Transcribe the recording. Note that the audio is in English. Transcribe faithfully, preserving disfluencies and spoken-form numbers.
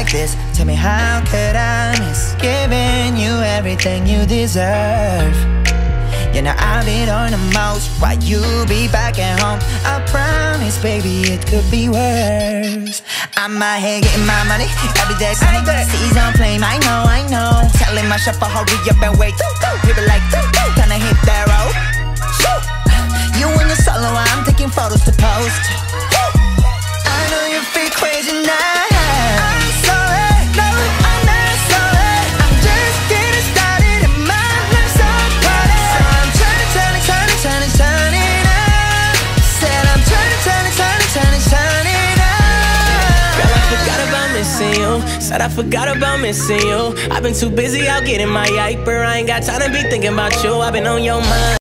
like this? Tell me how could I miss giving you everything you deserve? You know I've been on the most while you be back at home. I promise, baby, it could be worse. I'm out here getting my money every day. Seas on flame, I know, I know. Telling my chauffeur hurry up and wait. People like, gonna hit that road. You and your solo, I'm taking photos to post. I know you feel crazy now. Said I forgot about missing you. I've been too busy out getting my yiper. I ain't got time to be thinking about you. I've been on your mind.